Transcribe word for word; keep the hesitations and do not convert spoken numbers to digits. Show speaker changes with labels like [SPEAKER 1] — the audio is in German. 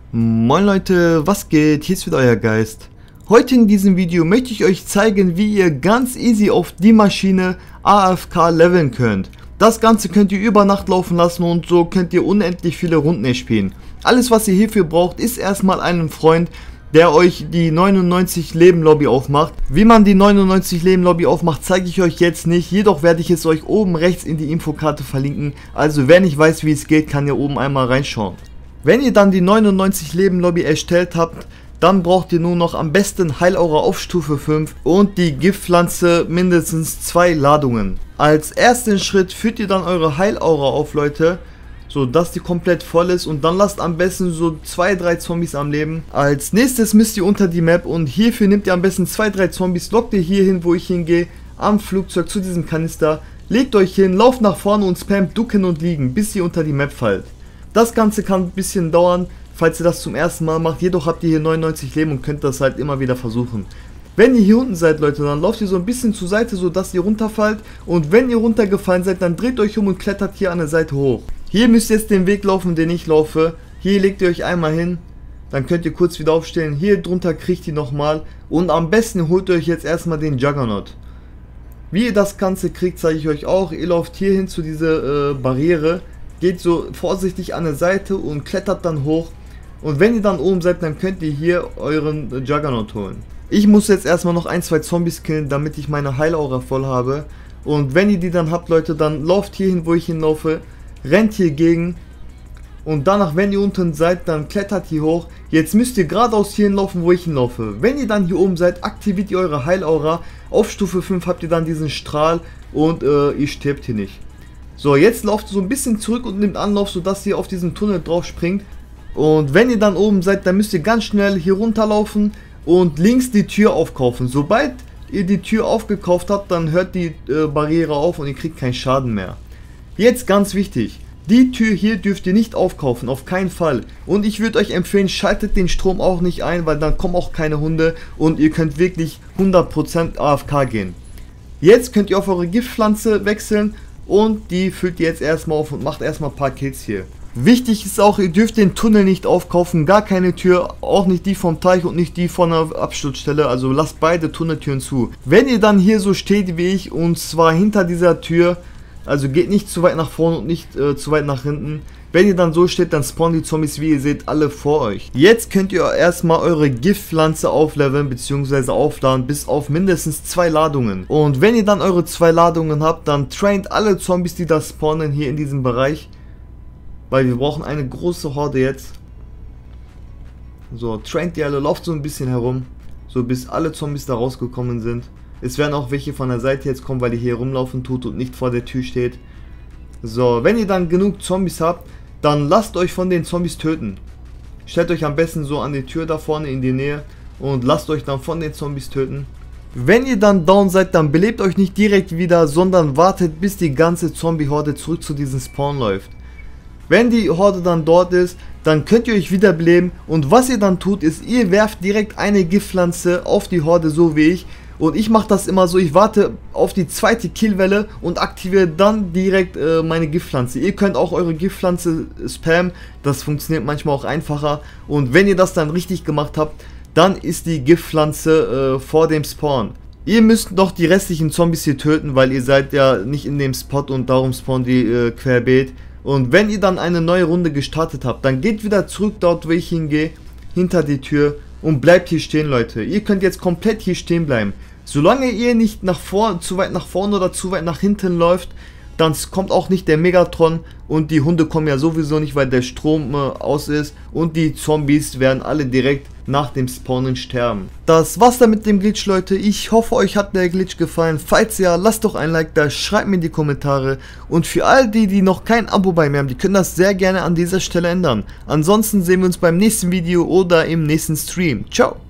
[SPEAKER 1] Moin Leute, was geht? Hier ist wieder euer Geist. Heute in diesem Video möchte ich euch zeigen, wie ihr ganz easy auf die Maschine A F K leveln könnt. Das Ganze könnt ihr über Nacht laufen lassen und so könnt ihr unendlich viele Runden erspielen. Alles was ihr hierfür braucht ist erstmal einen Freund, der euch die neunundneunzig Leben Lobby aufmacht. Wie man die neunundneunzig Leben Lobby aufmacht, zeige ich euch jetzt nicht, jedoch werde ich es euch oben rechts in die Infokarte verlinken. Also wer nicht weiß wie es geht, kann hier oben einmal reinschauen. Wenn ihr dann die neunundneunzig Leben Lobby erstellt habt, dann braucht ihr nur noch am besten Heilaura auf Stufe fünf und die Giftpflanze mindestens zwei Ladungen. Als ersten Schritt führt ihr dann eure Heilaura auf, Leute, so dass die komplett voll ist, und dann lasst am besten so zwei drei Zombies am Leben. Als nächstes müsst ihr unter die Map und hierfür nehmt ihr am besten zwei drei Zombies, lockt ihr hier hin, wo ich hingehe, am Flugzeug zu diesem Kanister, legt euch hin, lauft nach vorne und spammt ducken und liegen, bis ihr unter die Map fallt. Das Ganze kann ein bisschen dauern, falls ihr das zum ersten Mal macht, jedoch habt ihr hier neunundneunzig Leben und könnt das halt immer wieder versuchen. Wenn ihr hier unten seid, Leute, dann lauft ihr so ein bisschen zur Seite, so dass ihr runterfallt, und wenn ihr runtergefallen seid, dann dreht euch um und klettert hier an der Seite hoch. Hier müsst ihr jetzt den Weg laufen, den ich laufe. Hier legt ihr euch einmal hin, dann könnt ihr kurz wieder aufstehen, hier drunter kriegt ihr nochmal, und am besten holt ihr euch jetzt erstmal den Juggernaut. Wie ihr das Ganze kriegt, zeige ich euch auch. Ihr lauft hier hin zu dieser äh, Barriere, geht so vorsichtig an der Seite und klettert dann hoch, und wenn ihr dann oben seid, dann könnt ihr hier euren Juggernaut holen. Ich muss jetzt erstmal noch ein, zwei Zombies killen, damit ich meine Heilaura voll habe, und wenn ihr die dann habt, Leute, dann lauft hier hin, wo ich hinlaufe, rennt hier gegen, und danach, wenn ihr unten seid, dann klettert hier hoch. Jetzt müsst ihr geradeaus hier hinlaufen, wo ich hinlaufe. Wenn ihr dann hier oben seid, aktiviert ihr eure Heilaura. Auf Stufe fünf habt ihr dann diesen Strahl und äh, ihr stirbt hier nicht. So, jetzt lauft ihr so ein bisschen zurück und nehmt Anlauf, sodass ihr auf diesen Tunnel drauf springt. Und wenn ihr dann oben seid, dann müsst ihr ganz schnell hier runterlaufen und links die Tür aufkaufen. Sobald ihr die Tür aufgekauft habt, dann hört die äh, Barriere auf und ihr kriegt keinen Schaden mehr. Jetzt ganz wichtig, die Tür hier dürft ihr nicht aufkaufen, auf keinen Fall. Und ich würde euch empfehlen, schaltet den Strom auch nicht ein, weil dann kommen auch keine Hunde und ihr könnt wirklich hundert Prozent A F K gehen. Jetzt könnt ihr auf eure Giftpflanze wechseln, und die füllt ihr jetzt erstmal auf und macht erstmal ein paar Kills hier. Wichtig ist auch, ihr dürft den Tunnel nicht aufkaufen, gar keine Tür, auch nicht die vom Teich und nicht die von der Absturzstelle, also lasst beide Tunneltüren zu. Wenn ihr dann hier so steht wie ich, und zwar hinter dieser Tür, also geht nicht zu weit nach vorne und nicht äh, zu weit nach hinten. Wenn ihr dann so steht, dann spawnen die Zombies, wie ihr seht, alle vor euch. Jetzt könnt ihr erstmal eure Giftpflanze aufleveln bzw. aufladen bis auf mindestens zwei Ladungen. Und wenn ihr dann eure zwei Ladungen habt, dann traint alle Zombies, die da spawnen hier in diesem Bereich. Weil wir brauchen eine große Horde jetzt. So, traint die alle, lauft so ein bisschen herum. So bis alle Zombies da rausgekommen sind. Es werden auch welche von der Seite jetzt kommen, weil ihr hier rumlaufen tut und nicht vor der Tür steht. So, wenn ihr dann genug Zombies habt, dann lasst euch von den Zombies töten. Stellt euch am besten so an die Tür da vorne in die Nähe und lasst euch dann von den Zombies töten. Wenn ihr dann down seid, dann belebt euch nicht direkt wieder, sondern wartet, bis die ganze Zombie-Horde zurück zu diesem Spawn läuft. Wenn die Horde dann dort ist, dann könnt ihr euch wiederbeleben, und was ihr dann tut, ist, ihr werft direkt eine Giftpflanze auf die Horde, so wie ich. Und ich mache das immer so, ich warte auf die zweite Killwelle und aktiviere dann direkt äh, meine Giftpflanze. Ihr könnt auch eure Giftpflanze spammen, das funktioniert manchmal auch einfacher. Und wenn ihr das dann richtig gemacht habt, dann ist die Giftpflanze äh, vor dem Spawn. Ihr müsst noch die restlichen Zombies hier töten, weil ihr seid ja nicht in dem Spot und darum spawnen die äh, querbeet. Und wenn ihr dann eine neue Runde gestartet habt, dann geht wieder zurück dort, wo ich hingehe, hinter die Tür, und bleibt hier stehen, Leute. Ihr könnt jetzt komplett hier stehen bleiben. Solange ihr nicht nach vor, zu weit nach vorne oder zu weit nach hinten läuft, dann kommt auch nicht der Megatron, und die Hunde kommen ja sowieso nicht, weil der Strom äh, aus ist, und die Zombies werden alle direkt nach dem Spawnen sterben. Das war's dann mit dem Glitch, Leute. Ich hoffe, euch hat der Glitch gefallen. Falls ja, lasst doch ein Like da, schreibt mir in die Kommentare, und für all die, die noch kein Abo bei mir haben, die können das sehr gerne an dieser Stelle ändern. Ansonsten sehen wir uns beim nächsten Video oder im nächsten Stream. Ciao!